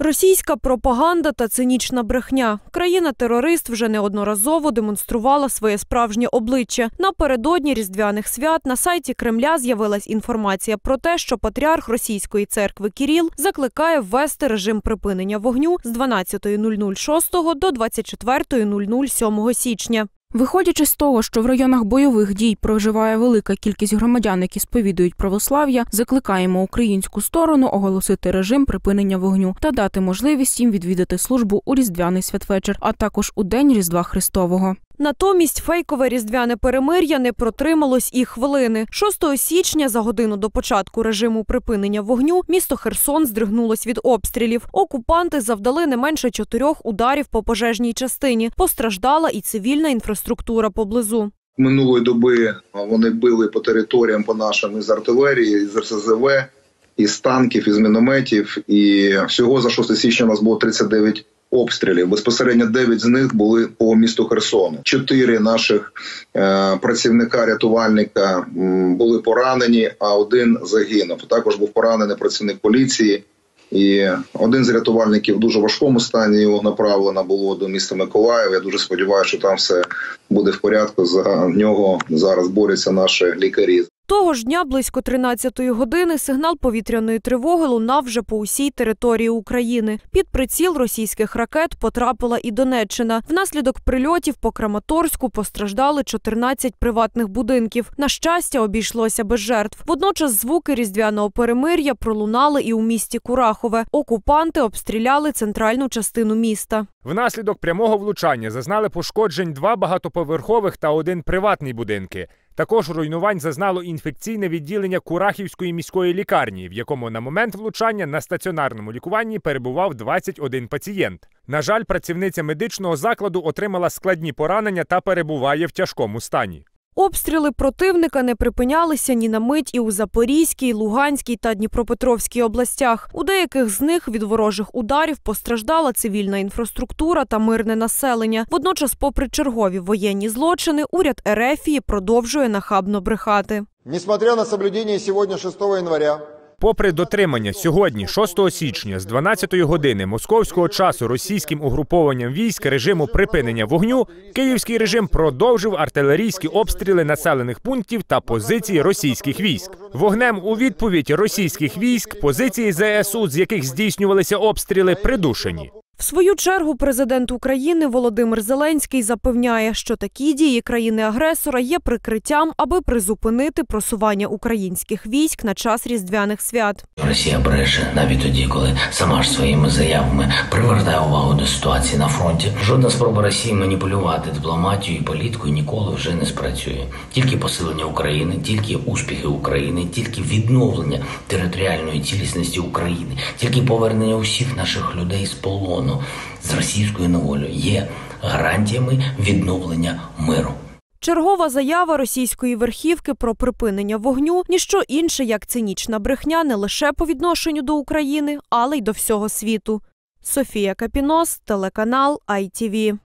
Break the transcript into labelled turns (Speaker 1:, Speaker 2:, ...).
Speaker 1: Російська пропаганда та цинічна брехня. Країна-терорист вже неодноразово демонструвала своє справжнє обличчя. Напередодні Різдвяних свят на сайті Кремля з'явилась інформація про те, що патріарх Російської церкви Кирил закликає ввести режим припинення вогню з 12:00 6 до 24:00 7 січня.
Speaker 2: Виходячи з того, що в районах бойових дій проживає велика кількість громадян, які сповідують православ'я, закликаємо українську сторону оголосити режим припинення вогню та дати можливість їм відвідати службу у Різдвяний святвечір, а також у День Різдва Христового.
Speaker 1: Натомість фейкове різдвяне перемир'я не протрималось і хвилини. 6 січня, за годину до початку режиму припинення вогню, місто Херсон здригнулось від обстрілів. Окупанти завдали не менше 4 ударів по пожежній частині. Постраждала і цивільна інфраструктура поблизу.
Speaker 3: Минулої доби вони били по територіям по нашим із артилерії, з РСЗВ, із танків, із мінометів. І всього за 6 січня у нас було 39 обстрілів. Безпосередньо 9 з них були по місту Херсону. 4 наших працівника-рятувальника були поранені, а 1 загинув. Також був поранений працівник поліції. І 1 з рятувальників в дуже важкому стані, його направлено було до міста Миколаїв. Я дуже сподіваюся, що там все буде в порядку. За нього зараз борються наші лікарі.
Speaker 1: Того ж дня близько 13-ї години сигнал повітряної тривоги лунав вже по усій території України. Під приціл російських ракет потрапила і Донеччина. Внаслідок прильотів по Краматорську постраждали 14 приватних будинків. На щастя, обійшлося без жертв. Водночас звуки різдвяного перемир'я пролунали і у місті Курахове. Окупанти обстріляли центральну частину міста.
Speaker 4: Внаслідок прямого влучання зазнали пошкоджень 2 багатоповерхових та 1 приватний будинки. Також руйнувань зазнало інфекційне відділення Курахівської міської лікарні, в якому на момент влучання на стаціонарному лікуванні перебував 21 пацієнт. На жаль, працівниця медичного закладу отримала складні поранення та перебуває в тяжкому стані.
Speaker 1: Обстріли противника не припинялися ні на мить і у Запорізькій, Луганській та Дніпропетровській областях. У деяких з них від ворожих ударів постраждала цивільна інфраструктура та мирне населення. Водночас, попри чергові воєнні злочини, уряд Ерефії продовжує нахабно брехати.
Speaker 5: Несмотря на соблюдение сегодня 6 января,
Speaker 4: попри дотримання сьогодні, 6 січня, з 12-ї години московського часу російським угрупованням військ режиму припинення вогню, київський режим продовжив артилерійські обстріли населених пунктів та позицій російських військ. Вогнем у відповідь російських військ позиції ЗСУ, з яких здійснювалися обстріли, придушені.
Speaker 1: В свою чергу президент України Володимир Зеленський запевняє, що такі дії країни-агресора є прикриттям, аби призупинити просування українських військ на час різдвяних свят.
Speaker 6: Росія бреше навіть тоді, коли сама ж своїми заявами привертає увагу до ситуації на фронті. Жодна спроба Росії маніпулювати дипломатією і політикою ніколи вже не спрацює. Тільки посилення України, тільки успіхи України, тільки відновлення територіальної цілісності України, тільки повернення усіх наших людей з полону з російською неволею є гарантіями відновлення миру.
Speaker 1: Чергова заява російської верхівки про припинення вогню – ніщо інше, як цинічна брехня не лише по відношенню до України, але й до всього світу. Софія Капінос, телеканал ITV.